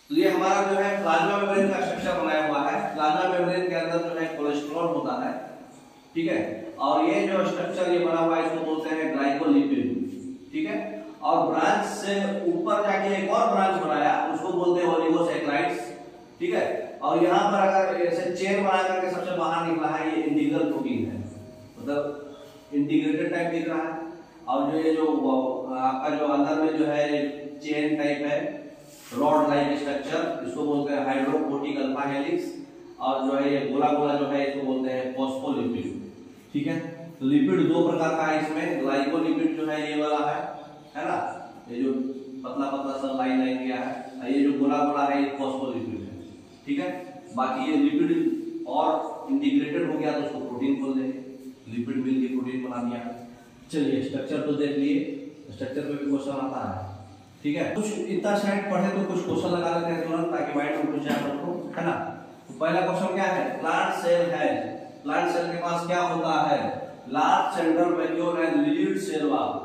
तो ये हमारा जो है प्लाज्मा मेम्ब्रेन का स्ट्रक्चर बनाया हुआ है। प्लाज्मा मेम्ब्रेन के अंदर जो है कोलेस्ट्रॉल होता है, ठीक है, और ये जो स्ट्रक्चर ये बना हुआ है इसको बोलते हैं ग्लाइकोलिपिड, ठीक है। और ब्रांच से ऊपर जाके एक और ब्रांच बनाया उसको बोलते हैं ओलिगोसैकेराइड्स, ठीक है। और यहाँ पर अगर ऐसे चेन बना करके सबसे बाहर निकला है ये इंटीग्रल प्रोटीन है, मतलब इंटीग्रेटेड टाइप दिख रहा है। और जो ये जो आपका जो अंदर में जो है चेन टाइप है रॉड लाइक स्ट्रक्चर, इसको बोलते हैं हाइड्रोकोटिक अल्फा हेलिक्स। और जो है ये गोला गोला जो है इसको बोलते हैं फॉस्फोलिपिड, ठीक है। तो लिपिड दो प्रकार का है इसमें, ग्लाइकोलिपिड जो है ये वाला है ना, ये जो पतला पतला सा लाइन लाइन किया है, ये जो गोला गोला है ये फॉस्फोलिपिड है, ठीक है। बाकी ये लिपिड और इंटीग्रेटेड हो गया तो उसको प्रोटीन बोल देंगे, लिपिड मिल के प्रोटीन बना दिया। चलिए स्ट्रक्चर तो देख लिए, स्ट्रक्चर पे भी क्वेश्चन आता है, ठीक है। कुछ इतना साइड पढ़े तो कुछ क्वेश्चन लगा लेते हैं तुरंत ताकि माइंड में घुस जाए आपको, है ना। तो पहला क्वेश्चन क्या है, प्लांट सेल है, प्लांट सेल के पास क्या होता है, large central vacuole and rigid cell wall.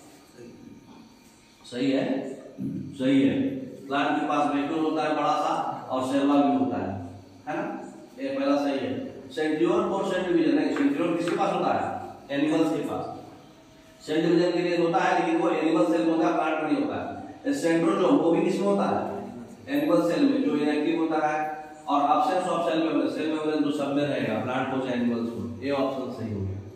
सही है, सही है। प्लांट के पास वैक्यूल होता है बड़ा सा और सेल वॉल भी होता है ना, ये पहला सही है। सेंट्रियोल और सेल डिवीजन है, सेंट्रियोल किसके पास होता है, एनिमल्स के पास। सेल डिवीजन के लिए होता है लेकिन वो एनिमल सेल में होता है, प्लांट में नहीं होता है। सेंट्रोजोम वो भी किसमें होता है, एनिमल सेल में, जो इनएक्टिव होता है। और एब्सेंस ऑफ सेल मेम्ब्रेन तो सब में रहेगा, प्लांट हो चाहे एनिमल्स हो। ये ऑप्शन सही हो गया।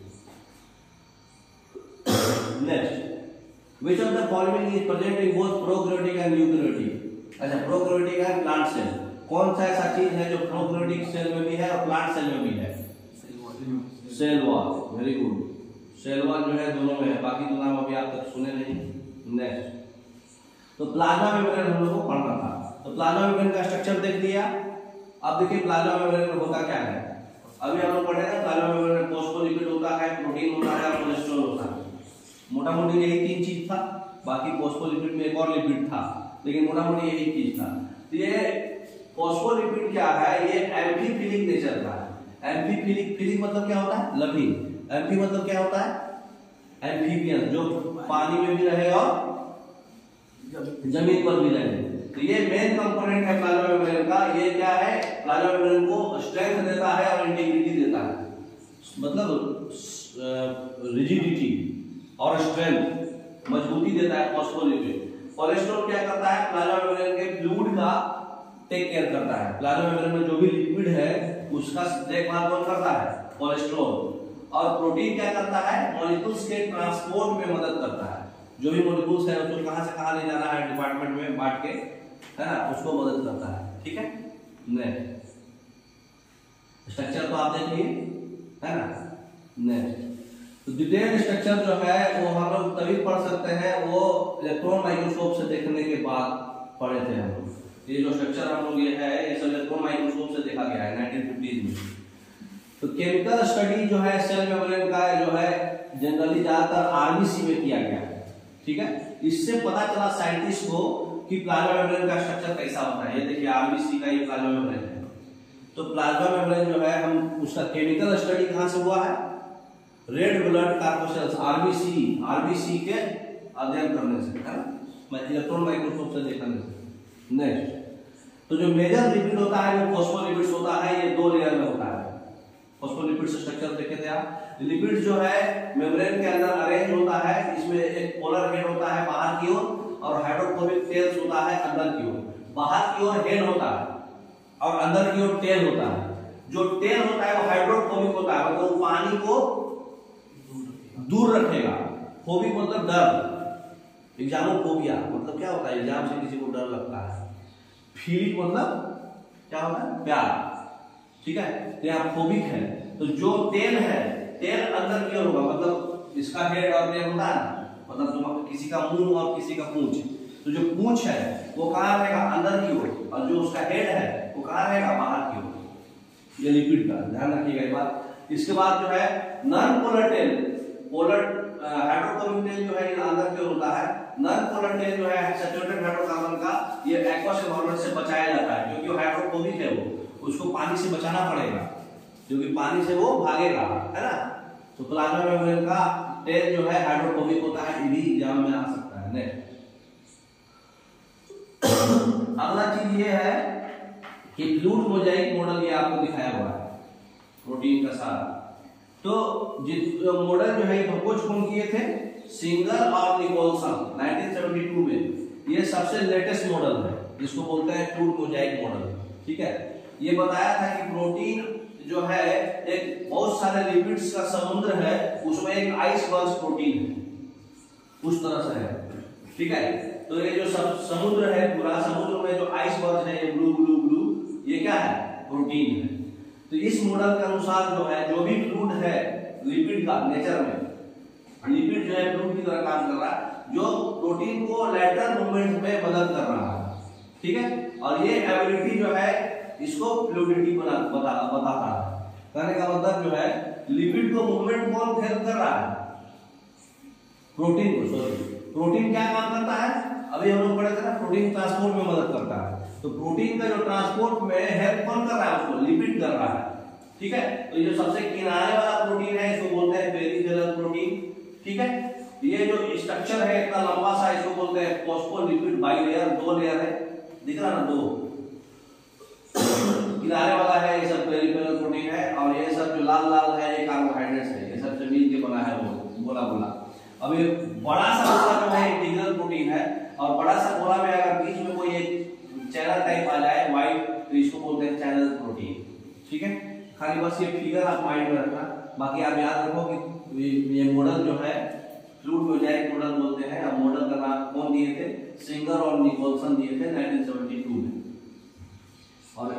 Next, which of the following is present in both prokaryotic and eukaryotic. अच्छा, प्रोकैरियोटिक एंड प्लांट सेल, कौन सा ऐसा चीज है जो प्रोकैरियोटिक सेल में भी है और प्लांट सेल में भी है, cell wall. Very good, cell wall जो है दोनों में है, बाकी तो नाम अभी आप तक सुने नहीं। नेक्स्ट, तो प्लाज्मा मेम्ब्रेन हम लोग को पढ़ना था, तो प्लाज्मा मेम्ब्रेन का स्ट्रक्चर देख लिया। अब देखिए प्लाज्मा मेम्ब्रेन में होता क्या है, अभी हम लोग पढ़े थे प्लाज्मा मेम्ब्रेन में फॉस्फोलिपिड होता है, प्रोटीन होता है और कोलेस्ट्रॉल होता है। मोटा मोटी यही तीन चीज था, बाकी फॉस्फोलिपिड में एक और लिपिड था, लेकिन मोटा मोटी यही चीज था। तो ये फॉस्फोलिपिड क्या है, ये एम्फीफिलिक नेचर का है। एम्फीफिलिक, फिलिक मतलब क्या होता है, लविंग। एम्फी मतलब क्या होता है, एम्फीबियन, जो पानी में भी रहे और जमीन पर भी रहे। तो ये मेन कंपोनेंट है प्लाज्मा मेम्ब्रेन का। ये क्या है, प्लाज्मा मेम्ब्रेन को स्ट्रेंथ देता है और इंटीग्रिटी देता है, मतलब रिजिडिटी और स्ट्रेंथ, मजबूती देता है फॉस्फोलिपिड। कोलेस्ट्रॉल क्या करता है, प्लाज्मा मेम्ब्रेन के फ्लूइड का टेक केयर करता है। प्लाज्मा मेम्ब्रेन में जो भी लिक्विड है उसका देखभाल कौन करता है, कोलेस्ट्रॉल। और प्रोटीन क्या करता है, मॉलिक्यूल्स के ट्रांसपोर्ट में मदद करता है। जो भी मॉलिक्यूल्स है उसको कहां से कहां ले जाना है डिपार्टमेंट में बांट के, है ना, उसको मदद करता है, ठीक है। नेक्स्ट, स्ट्रक्चर तो आप देख लिए, है ना। नेक्स्ट, तो डिटेल स्ट्रक्चर जो है वो हम लोग तभी पढ़ सकते हैं, वो इलेक्ट्रॉन माइक्रोस्कोप से देखने के बाद पढ़े थे हम लोग। ये जो स्ट्रक्चर हम लोग ये है ये सब इलेक्ट्रॉन माइक्रोस्कोप से देखा गया है 1950s में। तो केमिकल स्टडी जो है सेल मेम्ब्रेन का जो है जनरली ज्यादातर आरबीसी में किया गया है, ठीक है। इससे पता चला साइंटिस्ट को कि प्लाज्मा मेम्ब्रेन का स्ट्रक्चर कैसा होता है। ये देखिए आरबीसी का ये प्लाज्मा मेम्ब्रेन है। तो प्लाज्मा मेम्ब्रेन जो है हम उसका केमिकल स्टडी कहां से हुआ है, रेड ब्लड कार्बोसेल्स, आरबीसी के अध्ययन करने से, है ना, इलेक्ट्रॉन माइक्रोस्कोप से देखने से। नेक्स्ट, तो जो मेजर लिपिड होता है वो फॉस्फोलिपिड्स होता है, ये दो लेयर में होता है। फॉस्फोलिपिड स्ट्रक्चर देखे थे आप। लिपिड जो है मेम्ब्रेन के अंदर अरेंज होता है, इसमें एक पोलर हेड होता है बाहर की ओर और हाइड्रोफोबिक टेल्स होता है अंदर की ओर। बाहर की ओर हेड होता है और अंदर की ओर टेल होता है। जो टेल होता है वो हाइड्रोफोबिक होता है, मतलब वो पानी को दूर रखेगा। फोबिक मतलब डर, एग्जामोफोबिया मतलब क्या होता है, एग्जाम से किसी को डर लगता है। फीलिक मतलब क्या होता है, प्यार, ठीक है। तो यहाँ फोबिक है, तो जो टेल है, टेल अंदर की ओर होगा, मतलब इसका हेड और टेल होता है, मतलब किसी का मुंह और किसी का पूंछ। तो जो पूंछ है वो कहाँ रहेगा, अंदर की ओर, और जो उसका हेड है वो कहाँ रहेगा, बाहर की ओर। ये लिपिड का ध्यान रखिएगा ये बात। इसके बाद जो है non polar tail, polar hydrophobic tail जो है अंदर की ओर होता है। नॉन पोलर टेल जो है सैचुरेटेड हाइड्रोकार्बन का, ये एक्वस एनवायरनमेंट से बचाया जाता है क्योंकि वो हाइड्रोफोबिक है, वो उसको पानी से बचाना पड़ेगा क्योंकि पानी से वो भागेगा, है ना। तो प्लाज्मा मेम्ब्रेन का टेल जो है हाइड्रोफोबिक होता है, ये भी एग्जाम में आ सकता है। नेक्स्ट, अगला चीज ये है कि फ्लूइड मोजाइक मॉडल ये आपको दिखाया हुआ है प्रोटीन का सारा। तो मॉडल जो है प्रपोज कौन किए थे? सिंगर और निकोलसन 1972 में। ये सबसे लेटेस्ट मॉडल है जिसको बोलते हैं फ्लूइड मोजाइक मॉडल। ठीक है, ये बताया था कि प्रोटीन जो है एक बहुत सारे लिपिड्स का समुद्र है, उसमें एक आइसबर्ग प्रोटीन है, उस तरह से है। ठीक है, तो ये जो समुद्र है, पूरा समुद्र में जो आइसबर्ग है, ये ब्लू ब्लू ब्लू, ये क्या है? प्रोटीन है। तो इस मॉडल के अनुसार जो है, जो भी फ्लूइड है लिपिड का नेचर में, लिपिड जो है फ्लूइड की तरह काम कर रहा है, जो प्रोटीन को लेटरल मूवमेंट में मदद कर रहा है। ठीक है, और ये एबिलिटी जो है इसको फ्लूइडिटी बताता है। कहने का मतलब जो है लिपिड को मूवमेंट कौन हेल्प कर रहा है? प्रोटीन को। सॉरी, प्रोटीन क्या काम करता है? अभी हम लोग पढ़े थे ना, प्रोटीन ट्रांसपोर्ट में मदद करता है। तो प्रोटीन का जो ट्रांसपोर्ट में हेल्प कौन कर रहा है? उसको लिपिड कर रहा है। ठीक है, तो ये जो सबसे किनारे वाला प्रोटीन है इसको बोलते हैं पेरिफेरल प्रोटीन। ठीक है, ये जो स्ट्रक्चर है इतना लंबा सा, इसको बोलते हैं फॉस्फोलिपिड बाइलेयर। 2 लेयर है, दिख रहा ना, 2 किनारे वाला है, ये सब पेरिफेरल प्रोटीन है, और ये सब जो लाल लाल है ये कार्बोहाइड्रेट्स है, ये सब से मिल के बना है वो गोला गोला। अब ये बड़ा सा गोला जो है इंटीग्रल प्रोटीन है, और बड़ा सा गोला में अगर बीच में कोई एक चैनल टाइप आ जाए व्हाइट, तो इसको बोलते हैं चैनल प्रोटीन। ठीक है, खाली बस ये फिगर आप माइंड में रखना, बाकी आप याद रखो कि ये मॉडल जो है फ्लूइड मोजाइक मॉडल बोलते हैं। अब मॉडल का नाम कौन दिए थे? सिंगर और निकोलसन दिए थे 1972 में। और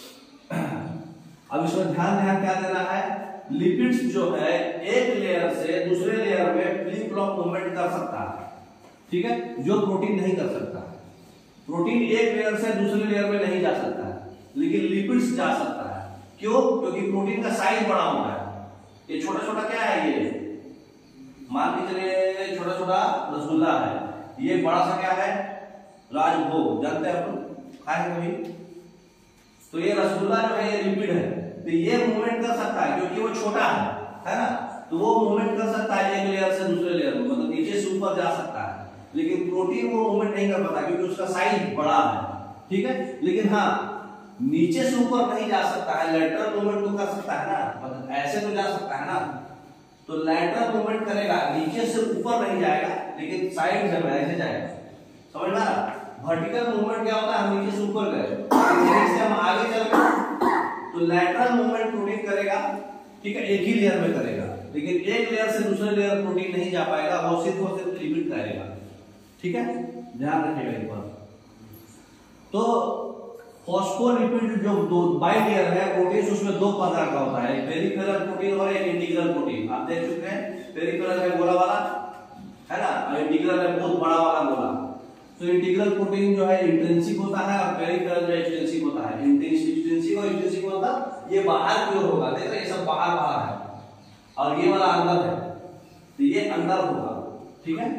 अब इसमें ध्यान क्या देना है? लिपिड्स जो है एक लेयर से दूसरे लेयर में फ्लिप फ्लॉप मूवमेंट कर सकता है। ठीक है, जो प्रोटीन नहीं कर सकता। प्रोटीन एक लेयर से दूसरे लेयर में नहीं जा सकता है, लेकिन लिपिड्स जा सकता है। क्यों? क्योंकि प्रोटीन का साइज बड़ा होता है। ये छोटा छोटा क्या है? ये मान के चलिए छोटा छोटा रसगुल्ला है, ये बड़ा सा क्या है? राजभोग, जानते हैं अपन, खाए कभी? तो ये रसगुल्ला जो है ये लिपिड है, तो ये मूवमेंट कर सकता है क्योंकि वो छोटा है ना, तो वो मूवमेंट कर सकता है एक लेयर से दूसरे लेयर में, मतलब नीचे से ऊपर जा सकता है। लेकिन प्रोटीन वो मूवमेंट नहीं कर पाता क्योंकि उसका साइज बड़ा है। ठीक है, लेकिन हाँ, नीचे से ऊपर नहीं जा सकता है, लेटरल मूवमेंट तो कर सकता है ना, मतलब ऐसे तो जा सकता है ना, तो लेटरल मूवमेंट करेगा, नीचे से ऊपर नहीं जाएगा, लेकिन साइड से ऐसे जाएगा। समझ में आ रहा? वर्टिकल मूवमेंट क्या होता है? हम नीचे से ऊपर गए, से हम आगे चल गए, तो लेटरल मूवमेंट प्रोटीन करेगा। ठीक है, एक ही लेयर में करेगा, लेकिन एक लेयर से दूसरे लेयर प्रोटीन नहीं जा पाएगा, वो सिर्फ और सिर्फ लिपिड करेगा। ठीक है, ध्यान रखिएगा एक बार। तो फॉस्फोलिपिड जो दो बाइलेयर है प्रोटीन, उसमें 2 प्रकार का होता है, एक पेरिफेरल प्रोटीन और एक इंटीग्रल प्रोटीन। आप देख चुके हैं, पेरिफेरल है गोला वाला, है ना, और इंटीग्रल है बहुत बड़ा वाला गोला। तो इंटीग्रल प्रोटीन जो है इंट्रिंसिक होता है और पेरिफेरल जो है एक्सट्रिंसिक होता है। इंट्रिंसिक और एक्सट्रिंसिक मतलब ये बाहर की ओर होगा, देख रहे हैं, ये सब बाहर बाहर है, और ये वाला अंदर है, तो ये अंदर होगा। ठीक है,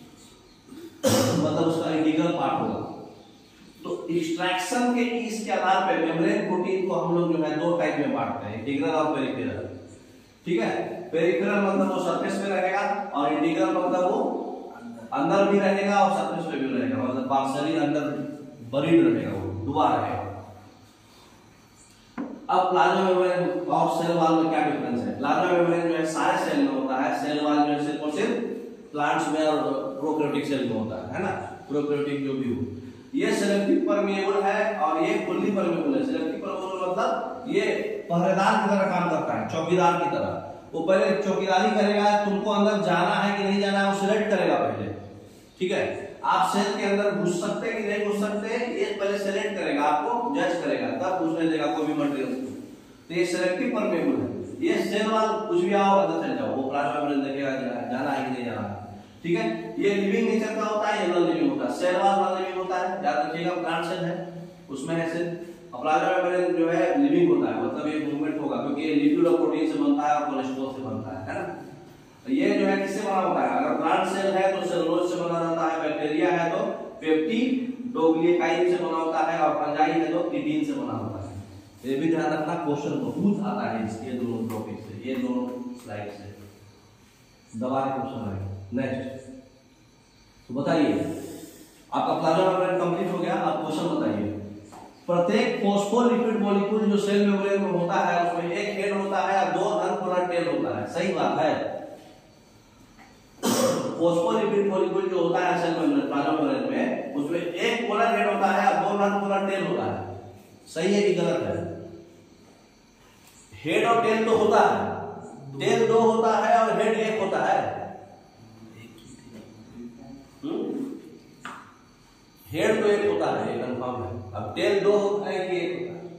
मतलब उसका इंटीग्रल पार्ट होगा। तो एक्सट्रैक्शन के इसके आधार पे मेम्ब्रेन प्रोटीन को हम लोग जो है 2 टाइप में बांटते हैं, इंटीग्रल और पेरिफेरल। ठीक है, पेरिफेरल मतलब वो सरफेस पे रहेगा, और इंटीग्रल मतलब वो अंदर भी रहेगा और सरफेस पे भी रहेगा, मतलब पार्शियली अंदर बरीड रहेगा, वो डूबा रहेगा। अब प्लाज्मा मेम्ब्रेन और सेल वॉल में क्या डिफरेंस है? प्लाज्मा मेम्ब्रेन जो है सारे सेल में होता है, सेल वॉल जो है सिर्फ और सिर्फ प्लांट्स में और प्रोकैरियोटिक सेल में होता है ना, प्रोकैरियोटिक जो भी हो। ये सेलेक्टिव परमेएबल है और ये फुल्ली परमेएबल है। सेलेक्टिव परमेएबल मतलब ये पहरेदार की तरह काम करता है, चौकीदार की तरह। वो पहले चौकीदारी करेगा, तुमको अंदर जाना है कि नहीं जाना है वो सिलेक्ट करेगा पहले। ठीक है, आप सेल के अंदर घुस सकते कि नहीं घुस सकते, ये पहले सिलेक्ट करेगा, आपको जज करेगा, तब घुसने देगा कोई भी मटेरियल। तो ये सेलेक्टिव परमेएबल है। ये सेल वाल कुछ भी आओ अंदर चल जाओ, वो प्लाज्मा मेम्ब्रेन देखेगा जाना है कि नहीं जाना है। ठीक है, ये लिविंग नेचर का होता है, ये नॉन लिविंग होता है। सेल वाल नॉन लिविंग होता है, याद रखिएगा, प्लांट सेल है उसमें ऐसे। प्लाज्मा मेम्ब्रेन जो है लिविंग होता है, मतलब ये मूवमेंट होगा क्योंकि ये लिपिड और प्रोटीन से बनता है और कोलेस्ट्रॉल से बनता है ना। ये जो है किससे बना होता है? अगर प्लांट सेल है तो सेलुलोज से बना रहता है, बैक्टीरिया है तो पेप्टिडोग्लिकाइन से बना होता है, और फंजाई है तो किटीन से बना होता है। ये भी ध्यान रखना, क्वेश्चन बहुत आता है इसके दोनों टॉपिक से, ये दोनों स्लाइड से दबा के क्वेश्चन आएगा। नेक्स्ट, तो बताइए, आपका प्लाज्मा मेम्ब्रेन कंप्लीट हो गया, आप क्वेश्चन बताइए। प्रत्येक फॉस्फोलिपिड मॉलिक्यूल जो सेल मेम्ब्रेन में होता है उसमें एक हेड होता है और 2 नॉन-पोलर टेल होता है। सही बात है। फॉस्फोलिपिड मॉलिक्यूल जो होता है सेल मेम्ब्रेन प्लाज्मा में उसमें एक पोलर हेड होता है और 2 नॉन-पोलर टेल होता है। सही है कि गलत है? हेड और टेल तो होता है, टेल 2 होता है और हेड 1 होता है। हेड तो 1 होता है, ये कंफर्म है। अब टेल 2 होता है कि 1 होता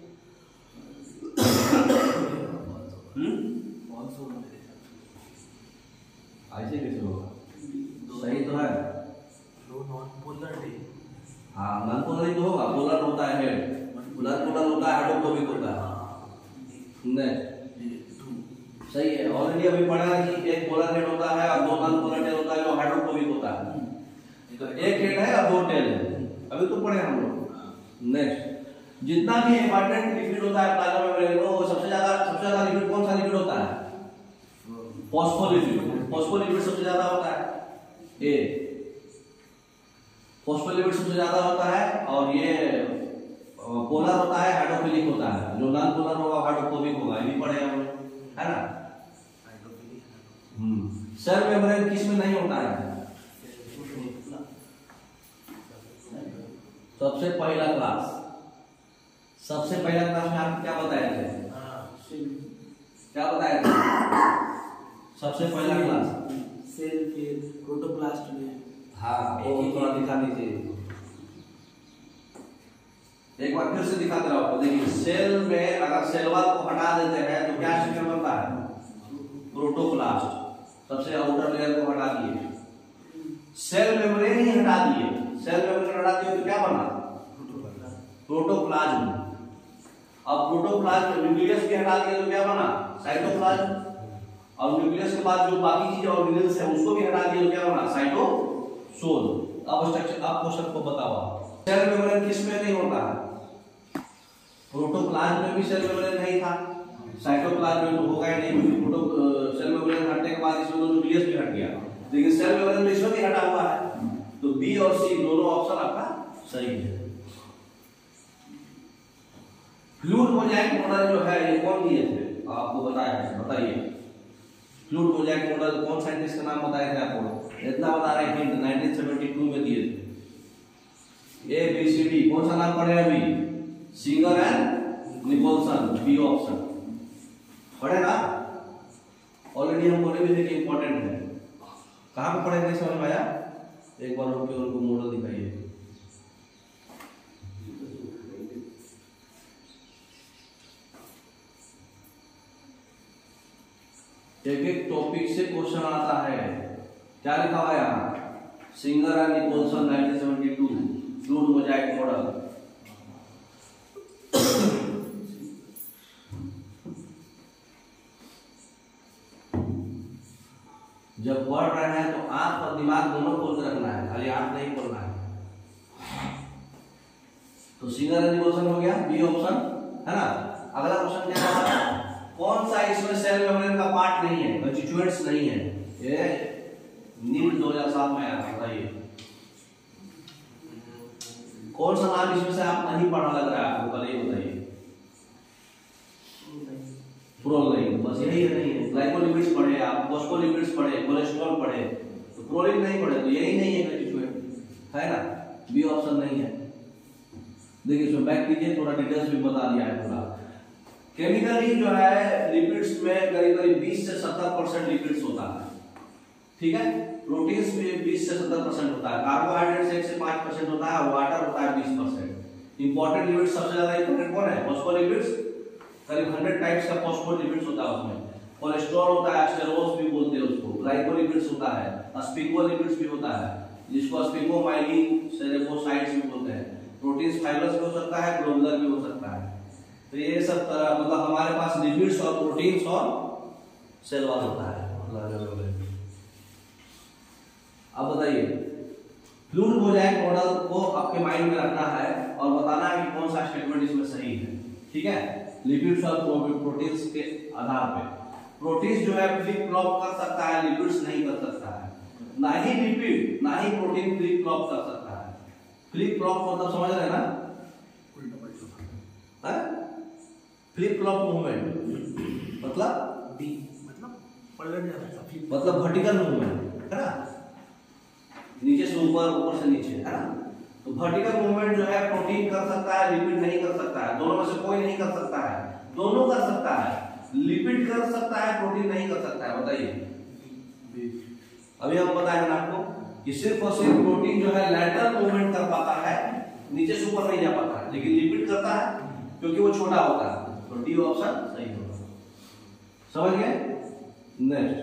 है? ऐसे कैसे होगा? सही तो है। हाँ, नॉन पोलर ही तो होगा। पोलर होता है हेड, पोलर होता है, हाइड्रोफोबिक होता है। नहीं, सही है। ऑलरेडी अभी पढ़ा कि एक पोलर हेड होता है और 2 नॉन पोलर टेल होता है जो हाइड्रोफोबिक होता है। तो एक हेड है और 2 टेल है, अभी तो पढ़े हम लोग। नेक्स्ट, जितना भी इंपॉर्टेंट लिपिड होता है प्लाज्मा मेम्ब्रेन में वो सबसे ज्यादा लिपिड कौन सा लिपिड होता है? फॉस्फोलिपिड। फॉस्फोलिपिड सबसे ज्यादा होता है। ए फॉस्फोलिपिड सबसे ज्यादा होता है और ये पोलर होता है, हाइड्रोफिलिक होता है। जो नॉन पोलर होगा हाइड्रोफोबिक होगा, ये भी पढ़े हम लोग, है ना? सेल मेम्ब्रेन किस में नहीं होता है? सबसे पहला क्लास में आपको क्या बताया थे? क्या बताया थे? सबसे पहला क्लास सेल के प्रोटोप्लास्ट में। हाँ, वो थोड़ा दिखा दीजिए एक बार फिर से दिखाते रहो आपको। देखिए, सेल में अगर सेल वॉल को हटा देते हैं तो क्या स्ट्रक्चर बनता है? प्रोटोप्लास्ट। सबसे आउटर लेयर को हटा दिए, सेल मेम्ब्रेन ही हटा दिए। सेल मेम्ब्रेन हटा दिए तो क्या बना? प्रोटोप्लाज्म। अब प्रोटोप्लाज्म न्यूक्लियस भी हटा दिए तो क्या बना? साइटोप्लाज्म। और न्यूक्लियस के बाद जो बाकी चीजें ऑर्गेनेल्स है उसको भी हटा दिए तो क्या बना? साइटोसोल। अब स्ट्रक्चर आप क्वेश्चन को बताओ। सेल मेम्ब्रेन किस में नहीं होता है? प्रोटोप्लाज्म में भी सेल मेम्ब्रेन नहीं था, साइटोप्लाज्म में तो होगा ही नहीं, क्योंकि सेल मेम्ब्रेन हटने के बाद इसमें तो न्यूक्लियस भी हट गया। लेकिन सेल मेम्ब्रेन में इसमें भी हटा हुआ है, तो बी और सी दोनों ऑप्शन आपका सही है। फ्लूइड मोज़ेक मॉडल जो है ये कौन दिए थे? आपको बताया है, बताइए। फ्लूइड मोज़ेक मॉडल कौन साइंटिस्ट का नाम बताए थे आपको? इतना बता रहे हैं, 1972 में दिए थे। ABCD कौन सा नाम पढ़े अभी? Singer and Nicolson, B option पढ़े ना? ऑलरेडी हम बोले भी थे कि इंपॉर्टेंट है। कहाँ पे पढ़े थे, समझ में आया? एक बार उनको मॉडल दिखाइए। एक टॉपिक से क्वेश्चन आता है। क्या लिखा हुआ है यहाँ? Singer and Nicolson 1972 fluid mosaic model. जब पढ़ रहे हैं तो आंख और दिमाग दोनों खोल कर रखना है, खाली आंख नहीं खोलना है। तो सिंगर एंड निकोलसन हो गया, बी ऑप्शन, है ना? अगला क्वेश्चन क्या है? कौन सा इसमें सेल मेम्ब्रेन का पार्ट नहीं है, कंस्टिट्यूएंट्स नहीं है? ये नीट 2007 में आया, बताइए कौन सा नाम इसमें से आप नहीं पढ़ा लग रहा है आपको? कल ये बताइए। प्रोलाइन, बस यही है। नहीं है ग्लाइकोलिपिड्स पढ़े आप, फॉस्फोलिपिड्स पढ़े, कोलेस्ट्रॉल पढ़े, तो प्रोलाइन नहीं पढ़े, तो यही नहीं है कंस्टिट्यूएंट, है ना? बी ऑप्शन नहीं है। देखिए इसमें बैक कीजिए, थोड़ा डिटेल्स भी बता दिया है पूरा। केमिकली जो है लिपिड्स में करीब 20 से 70% लिपिड्स होता है, ठीक है? प्रोटीन्स में 20 से 70% होता है, कार्बोहाइड्रेट्स 1 से 5% होता है, वाटर होता है 20%। इंपॉर्टेंट लिपिड्स सबसे ज्यादा इंपॉर्टेंट कौन है? फॉस्फोलिपिड्स, करीब 100 टाइप्स का फॉस्फोलिपिड्स होता है उसमें। कोलेस्ट्रॉल होता है, स्टेरोल्स भी बोलते हैं उसको, ग्लाइकोलिपिड्स होता है, स्पिगमोलिपिड्स भी होता है, जिसको स्पिगमोमाइलिन, सेलेबोसाइड्स भी बोलते हैं। प्रोटीन्स फाइबर्स भी हो सकता है, ग्लोबुलर भी हो सकता है। तो ये सब मतलब हमारे पास लिपिड्स और प्रोटीन्स और सेल वॉल होता है। अब बताइए, फ्लूइड मोज़ेक मॉडल को आपके माइंड में रखना है और बताना है कि कौन सा स्टेटमेंट इसमें सही है, ठीक है? लिपिड्स और प्रोटीन्स के आधार पे। प्रोटीन्स जो है फ्लिप फ्लॉप कर सकता है, लिपिड्स नहीं कर सकता है। ना ही लिपिड ना ही प्रोटीन फ्लिप फ्लॉप कर सकता है। फ्लिप फ्लॉप मतलब समझ रहे हैं ना? फ्लिप फ्लॉप मूवमेंट मतलब डी मतलब पलट जाता है flip- मतलब वर्टिकल मूवमेंट है ना, नीचे से ऊपर, ऊपर से नीचे, है ना। तो वर्टिकल मूवमेंट जो है प्रोटीन कर सकता है, लिपिड नहीं कर सकता है। दोनों में से कोई नहीं कर सकता है, दोनों कर सकता है। लिपिड कर सकता है, प्रोटीन नहीं कर सकता है। बताइए, अभी हम बताएंगे आपको कि सिर्फ और सिर्फ प्रोटीन जो है लैटरल मूवमेंट कर पाता है, नीचे से ऊपर नहीं जा पाता है, लेकिन लिपिड करता है क्योंकि वो छोटा होता है। तो डी ऑप्शन सही होगा। समझ गए। नेक्स्ट,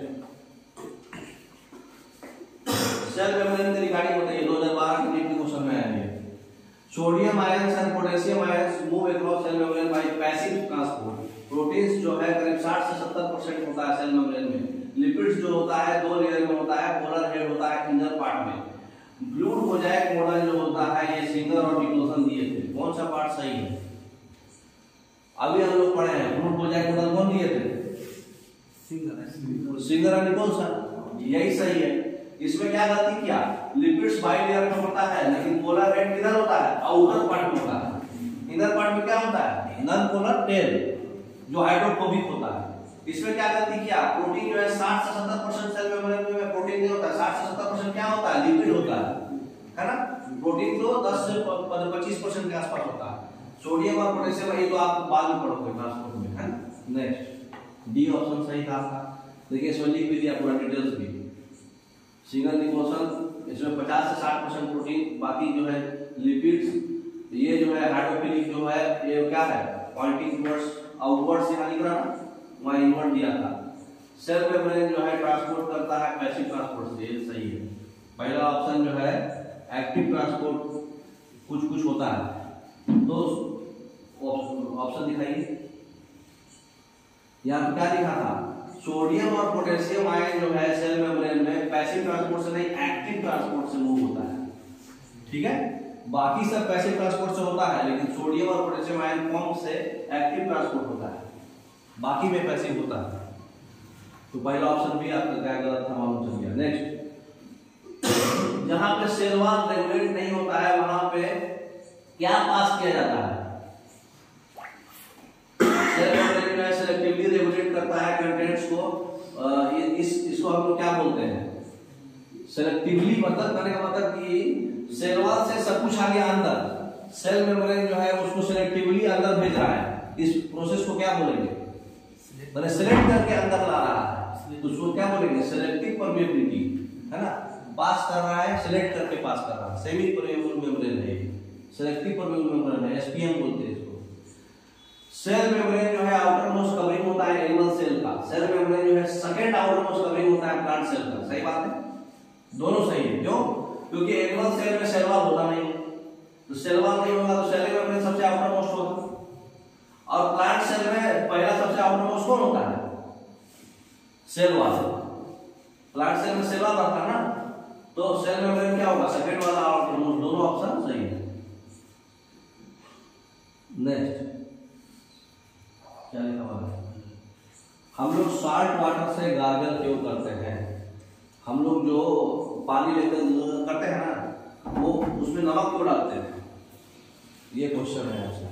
सेल मेम्ब्रेन की रिगार्डिंग बताइए। 2012 के नीट के क्वेश्चन में आया है। Sodium ions and potassium ions move across cell membrane by passive transport. Proteins जो है करीब 60 से 70% होता है सेल मेम्ब्रेन में। लिपिड्स जो होता है दो लेयर में होता है, पोलर हेड होता है इनर पार्ट में। ब्लूड मोजाइक मॉडल जो होता है ये सिंगर और निकोल्सन दिए थे। कौन सा पार्ट सही है? अभी हम लोग पढ़े हैं ब्लूड मोजाइक मॉडल कौन दिए थे? सिंगर और निकोल्सन, यही सही है। इसमें क्या गलती किया? लिपिड्स बाई लेयर में होता है लेकिन पोलर हेड किधर होता है? आउटर पार्ट में होता है। इनर पार्ट में क्या होता है? नॉन पोलर टेल जो हाइड्रोफोबिक होता है। इसमें क्या गलती किया? प्रोटीन जो है 60 से 70% सेल मेम्ब्रेन में प्रोटीन नहीं होता है। 60 से 70% क्या होता है? लिपिड होता है ना। प्रोटीन तो 10 से 25% के आसपास होता है। सोडियम और पोटेशियम ये तो आप बाद में पढ़ोगे ट्रांसपोर्ट में, है ना। नेक्स्ट, डी ऑप्शन सही था आपका। देखिए इसमें लिख भी दिया पूरा डिटेल्स भी। सिंगल निकोल्सन इसमें 50 से 60% प्रोटीन, बाकी जो है लिपिड्स। ये जो है हाइड्रोफिलिक जो है ये क्या है? पॉइंटिंग टुवर्ड्स आउटवर्ड्स, यहाँ लिख रहा ना, वहाँ इनवर्ड दिया था। सेल मेम्ब्रेन जो है ट्रांसपोर्ट करता है पैसिव ट्रांसपोर्ट से, ये सही है। पहला ऑप्शन जो है एक्टिव ट्रांसपोर्ट कुछ कुछ होता है। तो ऑप्शन दिखाइए, यहाँ क्या लिखा था? सोडियम और पोटेशियम आयन जो है सेल मेम्ब्रेन में पैसिव ट्रांसपोर्ट से नहीं एक्टिव ट्रांसपोर्ट से मूव होता है। ठीक है, बाकी सब पैसिव ट्रांसपोर्ट से होता है लेकिन सोडियम और पोटेशियम आयन पंप से एक्टिव ट्रांसपोर्ट होता है, बाकी में पैसिव होता है। तो पहला ऑप्शन भी आपका क्या गलत था, मालूम चल गया। नेक्स्ट, जहां पे सेल वॉल रेगुलेट नहीं होता है वहां पे क्या पास किया जाता है? सेल मेम्ब्रेन में सेलेक्टिवली रेगुलेट करता है कंटेंट्स को। इसको हम लोग क्या बोलते हैं? सेलेक्टिवली मतलब करने का मतलब कि सेल वॉल से सब कुछ आ गया अंदर, सेल मेम्ब्रेन जो है उसको सेलेक्टिवली अंदर भेज रहा है। इस प्रोसेस को क्या बोलेंगे? मैंने सेलेक्ट करके अंदर ला रहा है, तो उसको क्या बोलेंगे? सेलेक्टिव परमेबिलिटी, है ना। पास कर रहा है, सेलेक्ट करके पास कर रहा है। सेमी परमेबल मेम्ब्रेन है, सेलेक्टिव परमेबल मेम्ब्रेन है, एसपीएम बोलते हैं इसको। सेल मेम्ब्रेन जो है आउटर मोस्ट कवरिंग होता है एनिमल सेल का। सेल मेम्ब्रेन जो है सेकंड आउटर मोस्ट कवरिंग होता है प्लांट सेल का। सही बात है, दोनों सही है। क्यों? क्योंकि एनिमल सेल में सेल वॉल होता नहीं है, तो सेल वॉल नहीं होगा तो सेल मेम्ब्रेन सबसे आउटर मोस्ट होगा। और प्लांट सेल में पहला सबसे आउटर मोस्ट कौन होता है? Cell wall. प्लांट सेल में सेल वॉल रहता है ना, तो सेल मेम्ब्रेन क्या होगा? सेकंड वाला आउटर मोस्ट। दोनों ऑप्शन सही है। नेक्स्ट, क्या लिखा हुआ है? हम लोग साल्ट वाटर से गार्गल क्यों करते हैं? हम लोग जो पानी लेकर करते हैं ना, वो उसमें नमक क्यों डालते हैं? ये क्वेश्चन है आपसे।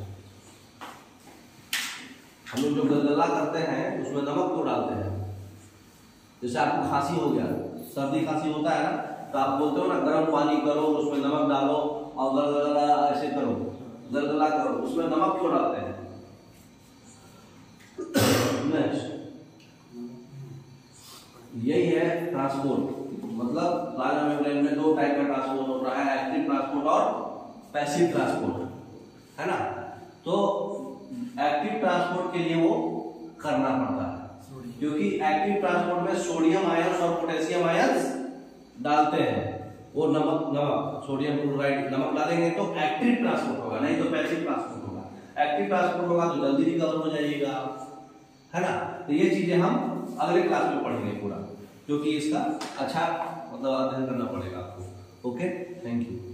हम लोग जो गलगला करते हैं उसमें नमक क्यों डालते हैं? जैसे आपको खांसी हो गया, सर्दी खांसी होता है ना, तो आप बोलते हो ना गर्म पानी करो, उसमें नमक डालो और गलगला ऐसे करो, गलगला करो, उसमें नमक क्यों डालते हैं? नेक्स्ट, यही है ट्रांसपोर्ट। मतलब प्लाज्मा मेम्ब्रेन में दो टाइप का ट्रांसपोर्ट होता है, एक्टिव ट्रांसपोर्ट और पैसिव ट्रांसपोर्ट, है ना। तो एक्टिव ट्रांसपोर्ट के लिए वो करना पड़ता है क्योंकि एक्टिव ट्रांसपोर्ट में सोडियम आयंस और पोटेशियम आयंस डालते हैं। वो नमक सोडियम क्लोराइड नमक डालेंगे तो एक्टिव ट्रांसपोर्ट होगा, नहीं तो पैसिव ट्रांसपोर्ट होगा। एक्टिव ट्रांसपोर्ट होगा तो जल्दी रिकवर हो जाइएगा, है ना। तो ये चीजें हम अगले क्लास में पढ़ेंगे पूरा, क्योंकि इसका अच्छा मतलब अध्ययन करना पड़ेगा आपको। Okay, thank you.